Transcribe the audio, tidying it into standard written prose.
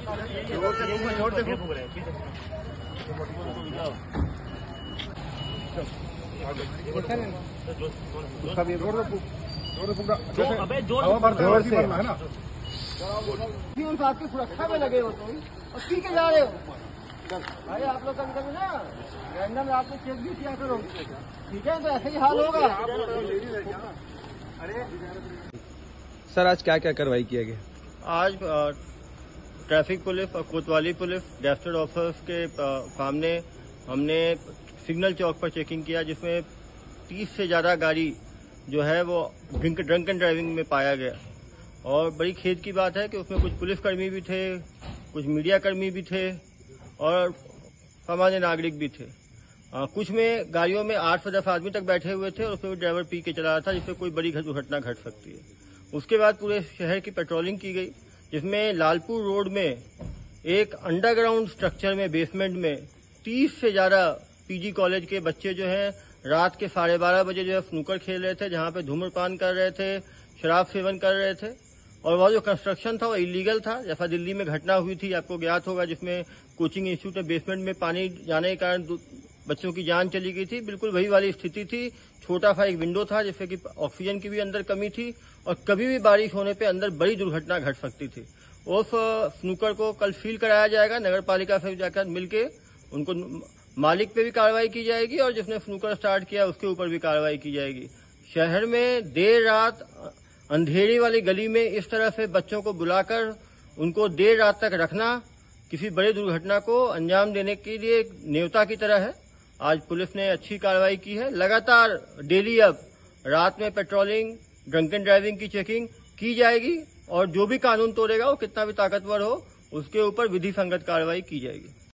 आपकी सुरक्षा में लगे हो तुम और पी के जा रहे हो। भाई आप लोग कभी कभी ना रैंडम रात में चेक भी किया करो, ठीक है? तो ऐसे ही हाल होगा। अरे सर, आज क्या क्या कार्रवाई किया गया? आज ट्रैफिक पुलिस और कोतवाली पुलिस गैस्टेड ऑफिसर्स के सामने हमने सिग्नल चौक पर चेकिंग किया, जिसमें 30 से ज्यादा गाड़ी जो है वो ड्रंकन ड्राइविंग में पाया गया। और बड़ी खेद की बात है कि उसमें कुछ पुलिसकर्मी भी थे, कुछ मीडिया कर्मी भी थे और सामान्य नागरिक भी थे। कुछ में गाड़ियों में 8 से 10 आदमी तक बैठे हुए थे और उसमें ड्राइवर पी के चला रहा था, जिससे कोई बड़ी दुर्घटना घट सकती है। उसके बाद पूरे शहर की पेट्रोलिंग की गई, जिसमें लालपुर रोड में एक अंडरग्राउंड स्ट्रक्चर में बेसमेंट में 30 से ज्यादा पीजी कॉलेज के बच्चे जो है रात के 12:30 बजे जो है स्नूकर खेल रहे थे, जहां पे धूम्रपान कर रहे थे, शराब सेवन कर रहे थे। और वह जो कंस्ट्रक्शन था वो इलीगल था, जैसा दिल्ली में घटना हुई थी आपको ज्ञात होगा, जिसमें कोचिंग इंस्टीट्यूट में बेसमेंट में पानी जाने के कारण बच्चों की जान चली गई थी। बिल्कुल वही वाली स्थिति थी। छोटा सा एक विंडो था जिससे कि ऑक्सीजन की भी अंदर कमी थी और कभी भी बारिश होने पे अंदर बड़ी दुर्घटना घट सकती थी। उस स्नूकर को कल सील कराया जाएगा, नगर पालिका से जाकर मिलके उनको मालिक पे भी कार्रवाई की जाएगी और जिसने स्नूकर स्टार्ट किया उसके ऊपर भी कार्रवाई की जाएगी। शहर में देर रात अंधेरी वाली गली में इस तरह से बच्चों को बुलाकर उनको देर रात तक रखना किसी बड़ी दुर्घटना को अंजाम देने के लिए एक न्योता की तरह है। आज पुलिस ने अच्छी कार्रवाई की है। लगातार डेली अब रात में पेट्रोलिंग, ड्रंकन ड्राइविंग की चेकिंग की जाएगी और जो भी कानून तोड़ेगा वो कितना भी ताकतवर हो उसके ऊपर विधि संगत कार्रवाई की जाएगी।